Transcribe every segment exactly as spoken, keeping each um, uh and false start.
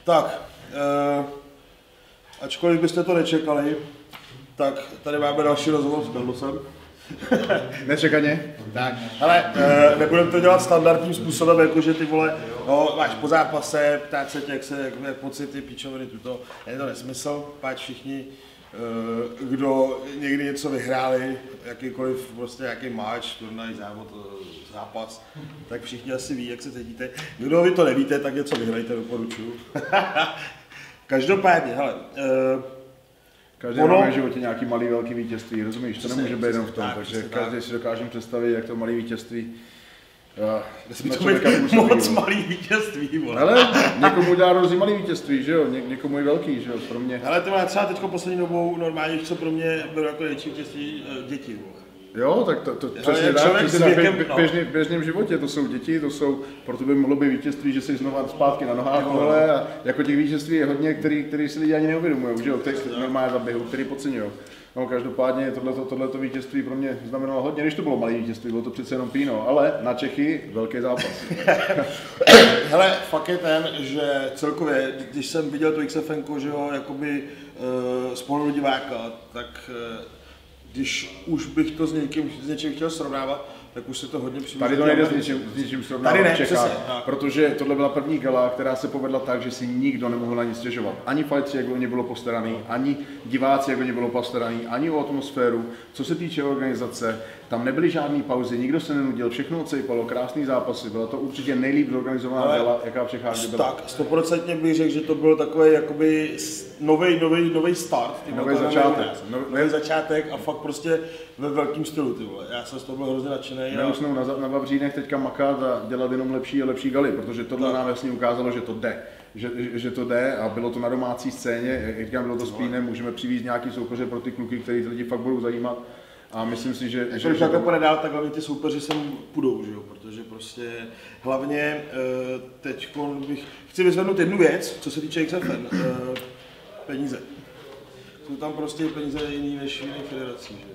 Tak, uh, ačkoliv byste to nečekali, tak tady máme další rozhovor s Carlosem. Nečekaně. Tak, ale uh, nebudeme to dělat standardním způsobem, jakože ty vole, no, máš po zápase, ptát se tě, jak se, jak, jak pocity, píčoviny, tuto, je to nesmysl, páč všichni, uh, kdo někdy něco vyhráli, jakýkoliv prostě nějaký match, turnaj, závod, zápas, tak všichni asi ví, jak se cítíte. Kdo vy to nevíte, tak něco vyhrajte, doporučuju. Každopádně, hele, uh, každý ono... má v životě nějaký malý, velký vítězství, rozumíš? To nemůže být jenom v tom, tak, takže každý tak. Si dokážeme představit, jak to malý vítězství. Uh, to být moc malý vítězství, vole. Ale někomu dá hrozně malý vítězství, že jo? Ně, někomu je velký, že jo? Pro mě. Ale to má třeba teď poslední dobou normálně, co pro mě bylo jako největší vítězství, děti, vole. Jo, tak to, to přesně tak, přesně na běž, běžně, běžném životě, to jsou děti, to jsou, proto by mohlo být vítězství, že jsi znova zpátky na nohách, vole, a jako těch vítězství je hodně, který, který si lidi ani neuvědomují, že jo, který normálně zaběhou, který podceňují. No, každopádně tohleto, tohleto vítězství pro mě znamenalo hodně, když to bylo malé vítězství, bylo to přece jenom píno, ale na Čechy velký zápas. Hele, fakt je ten, že celkově, když jsem viděl to X F N ko, že jo, jakoby uh, z pohledu diváka, tak uh, když už bych to s někým, s něčím chtěl srovnávat, tak už se to hodně přibližuje. Tady to nejde s něčím, s něčím srovnávat v Čechách, protože tohle byla první gala, která se povedla tak, že si nikdo nemohl na nic stěžovat. Ani fightři, jak o ně bylo postaraný, ani diváci, jak o ně bylo postaraný, ani o atmosféru. Co se týče organizace, tam nebyly žádné pauzy, nikdo se nenudil, všechno odsejpalo, krásný zápasy, byla to určitě nejlíp zorganizovaná gala, jaká v Čechách byla. Tak, stoprocentně bych řekl, že to byl takový jakoby nový, nový, nový start. Nový začátek. Nový začátek a fakt prostě ve velkém stylu, ty vole. Já jsem z toho byl hrozně nadšený. Neusnou na, na Vavřínech teďka makat a dělat jenom lepší a lepší galy, protože tohle nám jasně ukázalo, že to jde. Že, že to jde a bylo to na domácí scéně, jak říkám, bylo to s Pínem, můžeme přivést nějaký soupeře pro ty kluky, který ty lidi fakt budou zajímat. A myslím si, že... Když to jako půjde dál, tak hlavně ty soupeři sem půjdou, že jo? Protože prostě hlavně teď bych... Chci vyzvednout jednu věc, co se týče X F N, peníze. Jsou tam prostě peníze jiný než v jiných federacích, že jo?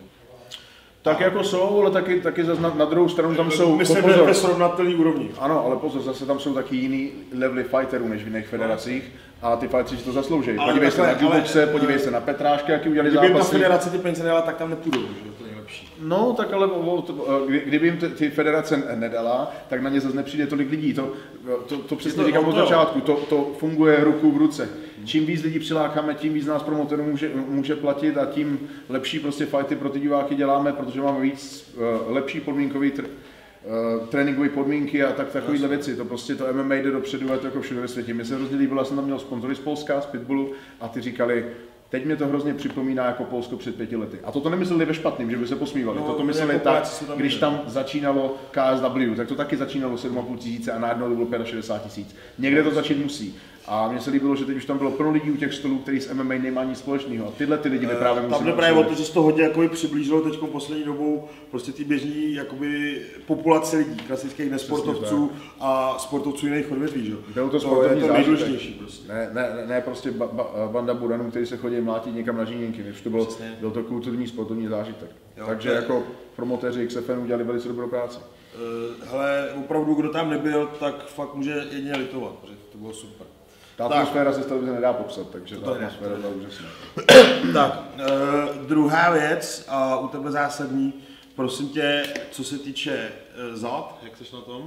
Tak jako jsou, ale taky, taky zase na, na druhou stranu tam jsou... Myslím, že ve srovnatelný úrovni. Ano, ale pozor, zase tam jsou taky jiný levely fighterů než v jiných federacích a ty fighteri si to zaslouží. Podívej se na Juboxe, podívej se na Petrášky, jaký udělali zápasy. Kdyby jim ta federace ty peníze nedala, tak tam nepůjdou, že to je nejlepší. No, tak ale kdyby jim ty federace nedala, tak na ně zase nepřijde tolik lidí. To, to, to přesně to, říkám od začátku, to, to funguje ruku v ruce. Čím víc lidí přilákáme, tím víc nás promotorů může, může platit a tím lepší prostě fighty pro ty diváky děláme, protože máme víc uh, lepší podmínkový tr- uh, tréninkové podmínky a tak takovéhle věci. To prostě to M M A jde dopředu, je to jako všude ve světě. Mně se hrozně líbilo, já jsem tam měl sponzory z Polska, z Pitbullu a ty říkali, teď mě to hrozně připomíná jako Polsko před pěti lety. A toto nemysleli ve špatným, že by se posmívali. No, toto mysleli tak, tam když tam začínalo K S W, tak to taky začínalo sedm a půl tisíce a najednou to bylo šedesát pět tisíc. Někde to začít musí. A mně se líbilo, že teď už tam bylo plno lidí u těch stolů, kteří s M M A nemá nic společného. A tyhle ty lidi by právě museli. Tam jde právě o to, že se to hodně jakoby přiblížilo teď poslední dobou prostě ty běžní jakoby populace lidí, klasických nesportovců a sportovců jiných odvětví, že? Bylo to sportovní to zážitek. Prostě. Ne, ne, ne prostě ba, ba, banda buranů, který se chodí mlátit někam na žíněnky, to byl, byl to kulturní sportovní zážitek. Jo, takže ne. Jako promotéři X F N udělali velice dobrou práci. Uh, hele, opravdu, kdo tam nebyl, tak fakt může jedině litovat, protože to bylo super. Ta atmosféra se z televize nedá popsat, takže ta atmosféra byla úžasná. Tak, uh, druhá věc, a uh, u tebe zásadní, prosím tě, co se týče uh, zád, jak jsi na tom?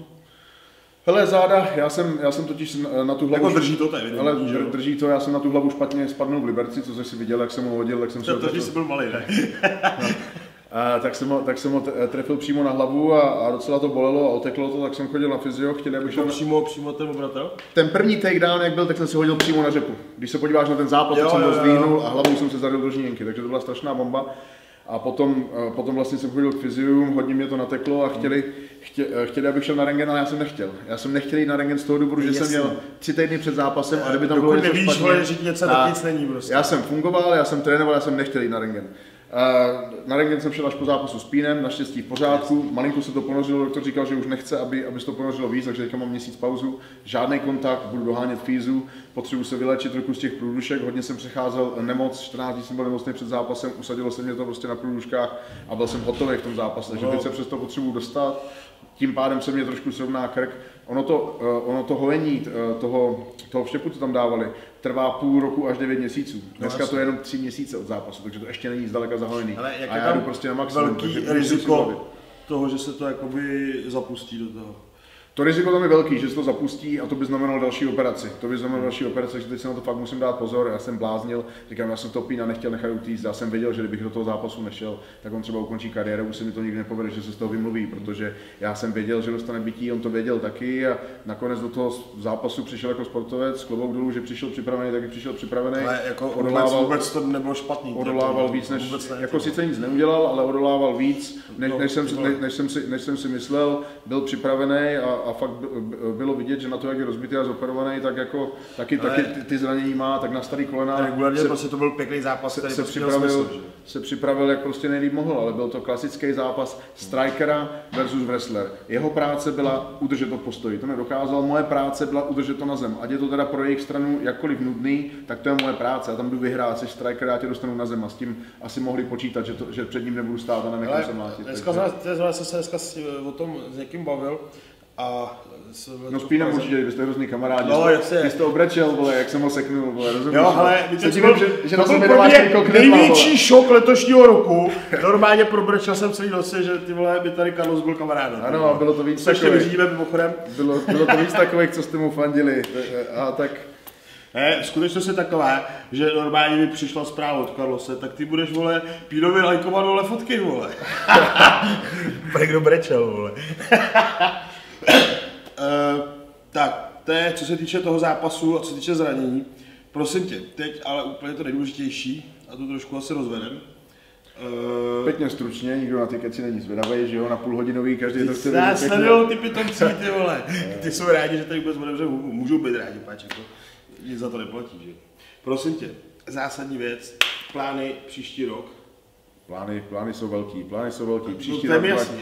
Hele, záda, já jsem, já jsem totiž na tu hlavu... Jako drží to, to je evidentní, ale že? Drží to, já jsem na tu hlavu špatně spadnul v Liberci, co jsi si viděl, jak jsem ho hodil, jak jsem to, se... To, jsi byl malý, ne? No. A, tak, jsem ho, tak jsem ho trefil přímo na hlavu a, a docela to bolelo a oteklo to, tak jsem chodil na fyzio, chtěli, abych šel na... přímo, přímo ten obratel? Ten první takedown, jak byl, tak jsem si hodil přímo na řepu. Když se podíváš na ten zápas, jo, tak jsem ho zdvihnul a hlavou jsem se zadil do žíněnky, takže to byla strašná bomba. A potom, potom vlastně jsem chodil k fyziu, hodně mě to nateklo a chtěli, chtě, chtěli, abych šel na rentgen, ale já jsem nechtěl. Já jsem nechtěl jít na rentgen z toho důvodu, že jsem měl tři týdny před zápasem a kdyby tam bylo něco nevíš, špatně, že něco, tak nic není prostě. Já jsem fungoval, já jsem trénoval, já jsem nechtěl jít na rentgen. Na rentgen jsem šel až po zápasu s Pínem, naštěstí v pořádku, malinko se to ponořilo, doktor říkal, že už nechce, aby, aby se to ponořilo víc, takže teďka mám měsíc pauzu, žádný kontakt, budu dohánět fízu, potřebuji se vylečit trochu z těch průdušek, hodně jsem přecházel nemoc, čtrnáct dní jsem byl nemocný před zápasem, usadilo se mě to prostě na průduškách a byl jsem hotový v tom zápase, takže teď se přes to potřebuji dostat. tím pádem se mě trošku srovná krk. Ono to, ono to hojení toho, toho vštěpu, co tam dávali, trvá půl roku až devět měsíců. Dneska no, to je jenom tři měsíce od zápasu, takže to ještě není zdaleka zahojený. A já jdu prostě na maximum. Velký riziko toho, že se to jakoby zapustí do toho. To riziko tam je velký, že se to zapustí a to by znamenalo další operaci. To by znamenalo další operaci, že teď se na to fakt musím dát pozor. Já jsem bláznil, říkám, já jsem Topína nechtěl nechat utíct, já jsem věděl, že kdybych do toho zápasu nešel, tak on třeba ukončí kariéru, už se mi to nikdy nepovede, že se z toho vymluví, protože já jsem věděl, že dostane bití, on to věděl taky a nakonec do toho zápasu přišel jako sportovec, klobouk dolů, že přišel připravený, taky přišel připravený. Ale jako odolával, vůbec to nebylo špatný. Odolával víc, než, ne, jako sice nic neudělal, ale odolával víc, než, než, jsem, než, než, jsem, si, než jsem si myslel, byl připravený a a fakt bylo vidět, že na to, jak je rozbitý a zoperovaný, tak jako taky, taky ty, ty zranění má, tak na starý kolena. Regulárně prostě to byl pěkný zápas, se, který se, prostě připravil, smysl, se připravil, jak prostě nejlíp mohl, ale byl to klasický zápas strikera versus wrestler. Jeho práce byla udržet to v postoji, to nedokázal, moje práce byla udržet to na zem. Ať je to teda pro jejich stranu jakkoliv nudný, tak to je moje práce. Já tam jdu vyhrát, jsi striker, já tě dostanu na zem a s tím asi mohli počítat, že, to, že před ním nebudu stát a nenechám se mlátit. Dneska jsem se dneska o tom s někým bavil. A no spínám určitě, vy jste hrozný kamarádi, no, jste, ty jste obrečel, vole, jak jsem ho seknul, vole, rozumíš? Jo, ale se divím, že, že na sobě nemáš největší šok letošního roku, normálně probrečel jsem celý noci, že ty vole, by tady Carlos byl kamarád. Ano, a bylo to víc takových. Ještě vyřídíme mimochodem. Bylo, bylo to víc takových, co jste mu fandili, a tak... Ne, skutečnost je taková, že normálně mi přišla zpráva od Carlose, tak ty budeš, vole, Pínovi lajkovat, vole, fotky, vole. Pak kdo brečel, vole. Uh, tak, to je, co se týče toho zápasu a co se týče zranění. Prosím tě, teď ale úplně to nejdůležitější, a to trošku asi rozvedem. Uh, Pěkně stručně, nikdo na ty keci není zvedavej, že jo, na půlhodinový, každý to chce vidět. Sledujou ty pitomcí, ty vole. Ty jsou rádi, že tady vůbec budeme, že můžou být rádi, páč, jako nic za to neplatí, že? Prosím tě, zásadní věc, plány příští rok. Plány, plány jsou velký, plány jsou velký. Příští no, rok jasný,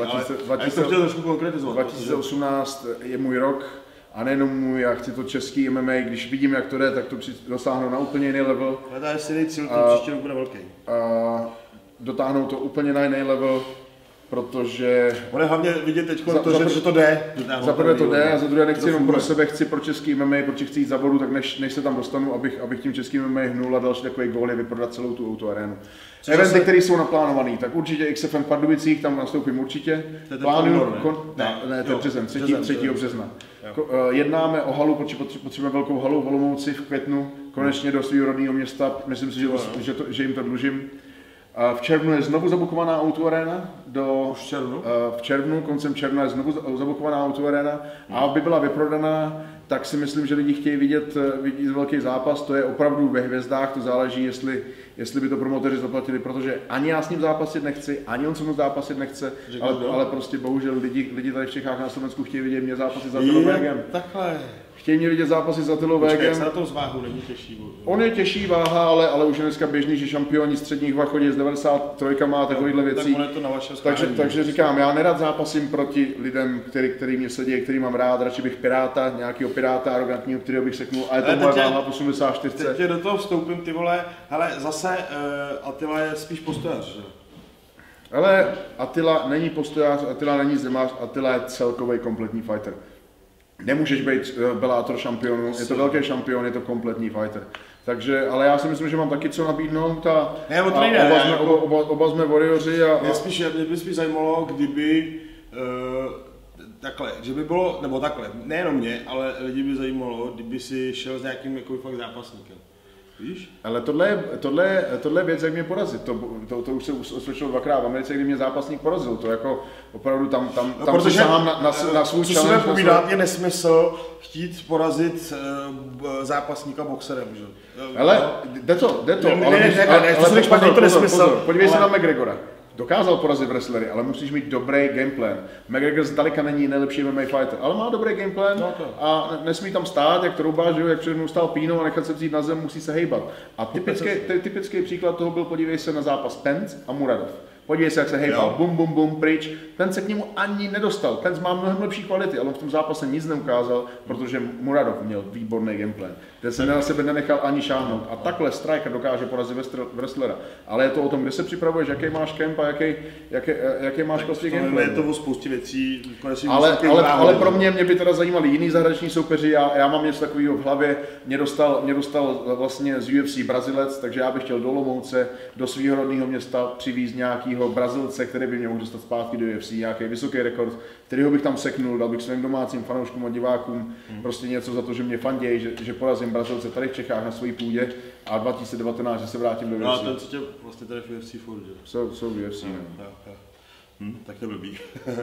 dva tisíce osmnáct je můj rok a nejenom můj, já chci to český M M A, když vidím, jak to jde, tak to dosáhnu na úplně jiný level. Hledá, jestli cíl, ten příští rok bude velký. A dotáhnout to úplně na jiný level, protože... On je hlavně vidět teď to, že, že to jde. Za prvé to jde a za druhé nechci jenom pro sebe, chci pro český M M A, protože chci jít za vodu, tak než, než se tam dostanu, abych, abych tím českým M M A hnul a další takový gól je vyprodat celou tu autoarénu. Eventy, zase... které jsou naplánované, tak určitě X F M v Pardubicích, tam nastoupím určitě. Plánuju, ne? Kon... ne, ne, to je březen, třetího března. Ko, jednáme o halu, protože potřebujeme velkou halu v Olomouci v květnu, konečně do svého rodného města, myslím si, že, že, to, že jim to dlužím. V červnu je znovu zabukovaná autoaréna, do, v červnu? v červnu, koncem června je znovu zabukovaná autoaréna a aby byla vyprodaná, tak si myslím, že lidi chtějí vidět, vidět velký zápas, to je opravdu ve hvězdách, to záleží, jestli, jestli by to promoteři zaplatili, protože ani já s ním zápasit nechci, ani on se mnou zápasit nechce, ale, ale prostě bohužel lidi, lidi tady v Čechách na Slovensku chtějí vidět mě zápasit za Tylovégem. Takhle. Chtějí mě vidět zápasy za Tylovégem. Počkej, se na tom zváhu není těžší. On je těžší váha, ale, ale už je dneska běžný, že šampioni středních vah chodí z devadesát tři má takovýhle věcí. Tak to na vaše takže, takže říkám, já nerad zápasím proti lidem, který, který mě sedí, který mám rád, radši bych piráta, nějakého piráta arrogantního, kterého bych seknul, a je to moje váha osmdesát čtyři. Teď tě do toho vstoupím, ty vole, hele, zase uh, Attila je spíš postojář, že? Ale Attila není postojář, Attila není zemář, Attila je celkový kompletní fighter. Nemůžeš být uh, Bellator šampionu, je to velký šampion, je to kompletní fighter. Takže, ale já si myslím, že mám taky co nabídnout a, ne, a oba, ne, jsme, oba, oba, oba jsme warrioři a... Mě, spíš, mě by spíš zajímalo, kdyby uh, takhle, že by bylo, nebo takhle, nejenom mě, ale lidi by zajímalo, kdyby si šel s nějakým jako fakt zápasníkem. Víš? Ale tohle je, tohle, tohle je věc, jak mě porazit. To, to, to už se osvědčilo dvakrát v Americe, kdy mě zápasník porazil. To jako opravdu tam, tam, no, tam si sahám na, na, na svůj challenge. Co si povídat, je nesmysl chtít porazit uh, zápasníka boxerem, že? Ale jde to, jde to. Ne, ale, ne, ne, ale, to se špatně, to nesmysl. Podívej ale... se na McGregora. Dokázal porazit wrestlery, ale musíš mít dobrý gameplan. McGregor zdaleka není nejlepší M M A fighter, ale má dobrý gameplan no a nesmí tam stát, jak trouba, že jo, jak před mnou stál Pínou a nechat se vzít na zem, musí se hejbat. A typický, typický příklad toho byl, podívej se na zápas Pence a Muradov. Podívej se, jak se hejbal, bum, bum, bum, pryč. Ten se k němu ani nedostal. Ten má mnohem lepší kvality, ale v tom zápase nic neukázal, protože Muradov měl výborný gameplay. Ten se na sebe nenechal ani šáhnout. A takhle striker dokáže porazit wrestlera. Ale je to o tom, kde se připravuješ, jaký máš kemp a jaký, jaký, jaký máš prostě gameplay. Je to o spoustě věcí. Ale, ale, ale pro mě, mě by teda zajímali jiný zahraniční soupeři. Já, já mám něco takového v hlavě. Mě dostal, mě dostal vlastně z U F C Brazilec, takže já bych chtěl do Olomouce, do svého rodného města přivízt nějakého Brazilce, který by mě mohl dostat zpátky do U F C, nějaký vysoký rekord, kterýho bych tam seknul, dal bych svým domácím fanouškům a divákům hmm. prostě něco za to, že mě fandějí, že, že porazím Brazilce tady v Čechách na své půdě a dva tisíce devatenáct, že se vrátím do U F C. No a ten, co tě vlastně tady v U F C furt, že? Jsou, jsou v U F C, no. no. Hm, tak to blbý.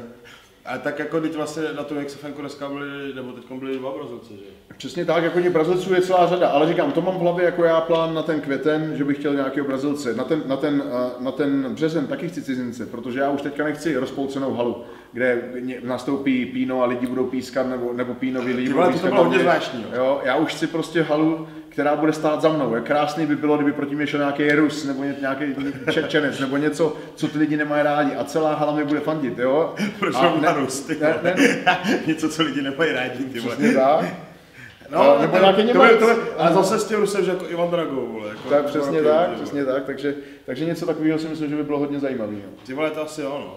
A tak jako teď vlastně na tom, jak se Fenko dneska byli, nebo teď byli dva Brazilci, že? Přesně tak, jako těch Brazilců je celá řada, ale říkám, to mám v hlavě jako já plán na ten květen, že bych chtěl nějakého Brazilce. Na ten, na ten, na ten březen taky chci cizince, protože já už teďka nechci rozpolcenou halu, kde nastoupí Pino a lidi budou pískat, nebo, nebo Pínovi lidi budou pískat. To bylo hodně zvláštní. Jo, já už chci prostě halu, která bude stát za mnou. Jak krásný by bylo, kdyby proti mě šel nějaký Rus nebo nějaký Čečenec nebo něco, co ty lidi nemají rádi a celá hala mi bude fandit, jo? Proč ne, Rus, ty ne, ne, něco, co lidi nemají rádi, ty vole. Přesně tak. No, nebo nějaký Němec. Ale zase s tím Rusem, že jako Ivan Dragou, vole. Jako tak přesně roky, tak, přesně tak, takže, takže něco takového si myslím, že by bylo hodně zajímavé. Ty vole, to asi jo, no.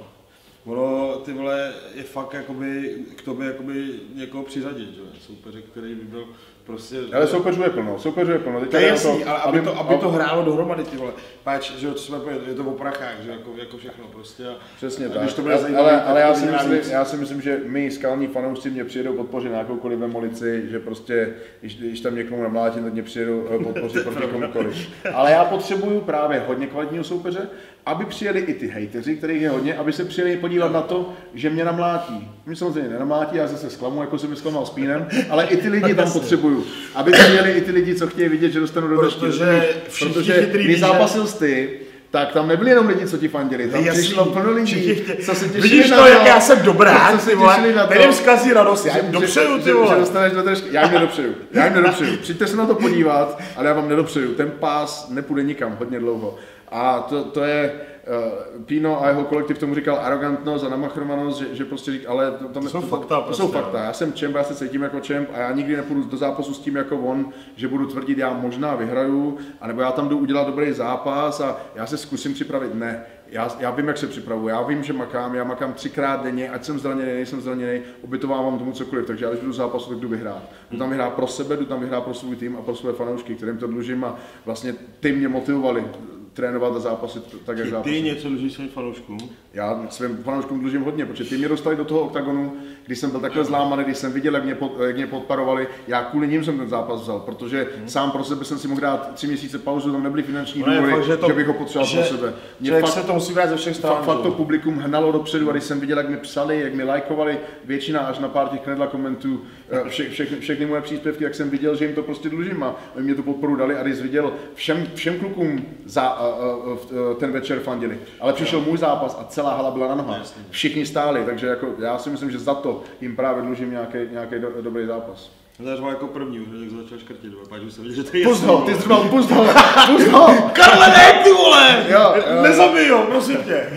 Ono, ty vole, je fakt jakoby, k tobě jakoby někoho přiřadit, že? Soupeře, který by byl prostě... Ale soupeřů je plno, soupeřů je plno. To je jasný, to, ale aby, aby, to, aby to hrálo dohromady, ty vole. Páč, že co jsme povedali, je to o prachách, že jako, jako všechno prostě. A, přesně a tak. Když to bude zajímavé, ale, ale já, si myslím, já si myslím, že my skalní fanoušci mě přijedou podpořit na jakoukoliv demolici, že prostě, když, když tam někomu namlátím, tak mě přijedou podpořit proti komukoliv. Ale já potřebuju právě hodně kvalitního soupeře, aby přijeli i ty hejteři, kterých je hodně, aby se přijeli podívat na to, že mě namlátí. Mě samozřejmě nenamlátí, já zase zklamu, jako jsem mi zklamal s Pínem, ale i ty lidi tam potřebuju. Aby přijeli i ty lidi, co chtějí vidět, že dostanu do držky. Protože, protože když zápasil ty, tak tam nebyli jenom lidi, co ti fandili, tam jasný, přišlo plno lidí, co se těšili vidíš na to, to, jak já jsem dobrá, ty vole, tady zkazí radost, já jim dopřeju, ty vole. Že dostaneš do držky, já jim nedopřeju, já jim nedopřeju, přijďte se na to podívat, ale já vám nedopřeju, ten pás nepůjde nikam hodně dlouho. A to, to je, uh, Pino a jeho kolektiv tomu říkal arrogantnost a namachrovanost, že, že prostě řík, ale to, to, to jsou to, fakta. To, to prostě, jsou fakta, já jsem čemp, já se cítím jako čemp a já nikdy nepůjdu do zápasu s tím jako on, že budu tvrdit, já možná vyhraju, anebo já tam jdu udělat dobrý zápas a já se zkusím připravit, ne. Já, já vím, jak se připravuji, já vím, že makám, já makám třikrát denně, ať jsem zraněný, nejsem zraněný, obětovávám tomu cokoliv, takže já když jdu do zápasu, tak jdu vyhrát. Jdu tam vyhrát pro sebe, jdu tam vyhrát pro svůj tým a pro své fanoušky, kterým to dlužím a vlastně ty mě motivovali trénovat a zápasit tak, jak zápasy. Ty něco dlužíš svým fanouškům? Já svým fanouškům dlužím hodně, protože ty mě dostali do toho oktagonu, když jsem byl takhle zlámaný, když jsem viděl, jak mě, pod, jak mě podparovali, já kvůli ním jsem ten zápas vzal, protože hmm. sám pro sebe jsem si mohl dát tři měsíce pauzu, tam nebyly finanční důvody, že, že bych ho potřeboval že, pro sebe. Mě fakt, se to musí brát ze všech stran. Fakt to publikum hnalo dopředu a když jsem viděl, jak mi psali, jak mi lajkovali, většina až na pár těch knedla komentů, vše, vše, všechny moje příspěvky, jak jsem viděl, že jim to prostě dlužím a oni mě tu podporu dali a když viděl všem, všem klukům za, a, a, a, ten večer fandili. Ale přišel můj zápas a celá hala byla na nohách. Všichni stáli, takže jako já si myslím, že za to jim právě dlužím nějaký, nějaký do, dobrý zápas. To jako první, jak jsi začal škrtit, páč už jsem viděl, že to je Pust ho, ty jsi drbal, pust ho, pust ho! Karle, ne, ty vole! Jo, jo. Nezabij ho, prosím tě.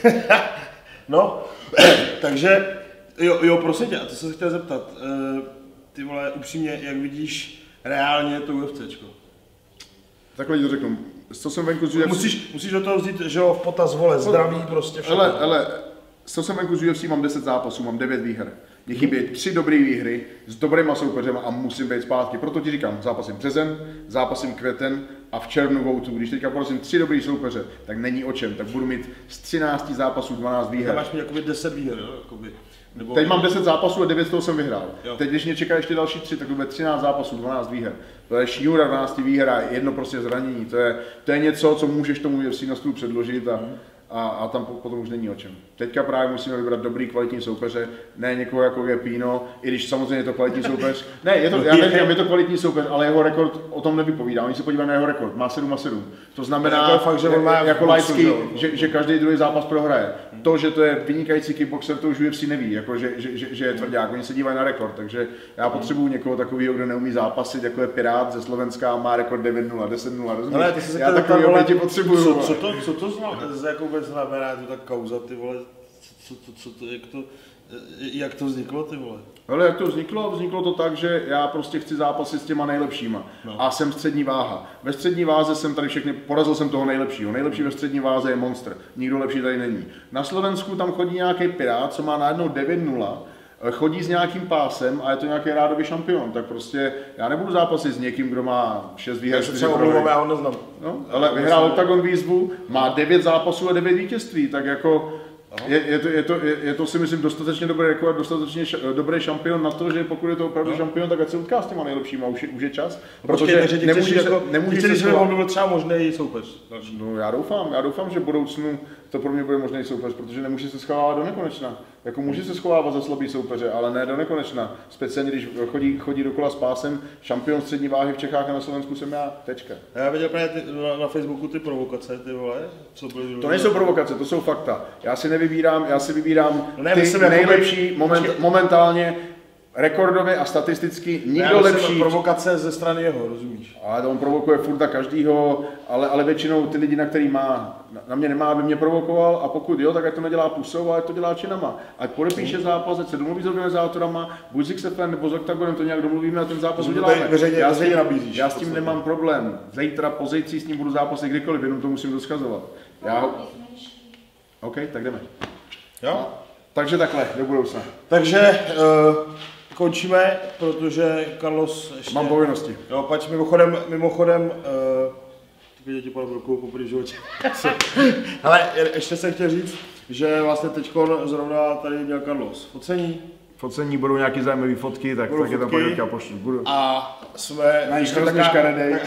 No, takže, jo, jo, prosím tě, a to jsem se chtěl zeptat, ty vole, upřímně, jak vidíš reálně to UFCčko? Takhle ti to řeknu. Co jsem venku z U F C... Musíš, musíš do toho vzít, že jo, v potaz, vole, zdraví, prostě všechno. Ale, ale, co jsem venku z U F C, mám deset zápasů, mám devět výher. Mně chybí tři dobré výhry s dobrýma soupeřema a musím být zpátky. Proto ti říkám, zápasím březen, zápasím květen a v červnu Voutu. Když teďka porazím tři dobrý soupeře, tak není o čem, tak budu mít z třinácti zápasů dvanáct výher. Máš mi jakoby deset výher, jo? Jakoby. Nebo... Teď mám deset zápasů a devět z toho jsem vyhrál. Jo. Teď, když mě čeká ještě další tři, tak to bude třináct zápasů, dvanáct výher. To je šňůra dvanáct výher a jedno prostě zranění. To je, to je něco, co můžeš tomu U F C na stůl předložit a, a, a tam potom už není o čem. Teďka právě musíme vybrat dobrý, kvalitní soupeře, ne někoho jako je Pino, i když samozřejmě je to kvalitní soupeř. Ne, je to, já neříkám, je to kvalitní soupeř, ale jeho rekord o tom nevypovídá. Oni se podívají na jeho rekord, má sedm a sedm. To znamená, jako, fakt, že on má jako lajský, že, že každý druhý zápas prohraje. To, že to je vynikající kickboxer, to už U F C neví, jako že, že, že, že je tvrdák, oni se dívají na rekord, takže já potřebuju někoho takového, kdo neumí zápasit, jako je Pirát ze Slovenska, má rekord devět nula, deset nula, rozumíš? Ale ty se já takový oběti potřebuju. Co, co to, co to znamená, jako vůbec znamená to tak kauza, ty vole, co, co, co to, jak to, jak to vzniklo, ty vole? Ale jak to vzniklo? Vzniklo to tak, že já prostě chci zápasit s těma nejlepšíma. No. A jsem střední váha. Ve střední váze jsem tady všechny, porazil jsem toho nejlepšího. Nejlepší ve střední váze je monster. Nikdo lepší tady není. Na Slovensku tam chodí nějaký pirát, co má najednou devět nula, chodí s nějakým pásem a je to nějaký rádový šampion, tak prostě já nebudu zápasit s někým, kdo má šest výher, čtyři prohry. Já ho neznám. No, ale vyhrál Octagon výzvu, má devět zápasů a devět vítězství, tak jako je, je, to, je, to, je, je to si myslím dostatečně dobrý rekord, dostatečně ša, dobrý šampion na to, že pokud je to opravdu no. šampion, tak ať se utká s těma nejlepšíma, už je, už je čas. Protože Počkej, nemůže se, jako, nemůže se, že on by byl třeba možný soupeř. No já doufám, já doufám, že v budoucnu to pro mě bude možný soupeř, protože nemůže se schovávat do nekonečna. Jako může se schovávat za slabý soupeře, ale ne do nekonečna. Speciálně když chodí, chodí dokola s pásem, šampion střední váhy v Čechách a na Slovensku jsem já, tečka. Já viděl právě ty, na, na Facebooku ty provokace, ty vole, co byly. To nejsou provokace, to jsou fakta. Já si nevybírám, já si vybírám no ne, ty nejlepší moment, momentálně. Rekordově a statisticky nikdo lepší. Provokace ze strany jeho, rozumíš? Ale on provokuje furt a každýho, ale, ale většinou ty lidi, na který má, na mě nemá, aby mě provokoval a pokud jo, tak ať to nedělá pusou, ale ať to dělá činama. Ať podepíše zápas, ať se domluví s organizátorama, buď s X F N nebo s Octagonem, to nějak domluvíme a ten zápas uděláme. Veřejně, já, veřejně s tím, nabízíš, já s tím nemám problém. Zítra, pozejtří s ním budu zápasit kdykoliv, jenom to musím doskazovat. Já ho... OK, tak jdeme. Jo? Takže takhle, do budoucna. Takže... Uh... Končíme, protože Carlos ještě... Mám povinnosti. Jo, pač mimochodem, mimochodem, uh, ty ti panu rukou po první životě. Ale ještě jsem chtěl říct, že vlastně teďko zrovna tady měl Carlos focení. Focení, budou nějaký zajímavé fotky, tak, tak je tam pojďte a pošlu. Budu. A jsme... Na již hrozně škaredej.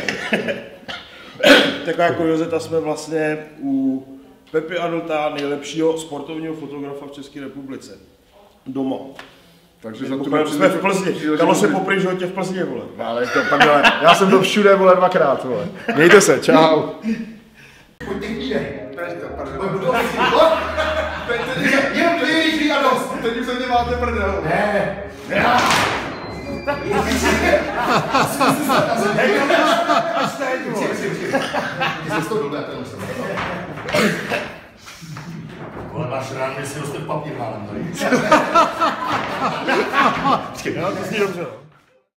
Taková kuriozita, jsme vlastně u Pepi Adulta, nejlepšího sportovního fotografa v České republice. Doma. Takže za to jsme v Plzni. Dalo se po první životě v Plzni, vole. Ale to, pardele, já jsem to všude, vole, dvakrát, vole. Mějte se, čau. Pojďte kníže. Jenom to je rychlý a dost. Teď už se mě máte prdel. Ne. Ne. Ale máš rád, jestli dostat papír málem tady. Počkej, no, to zní dobře.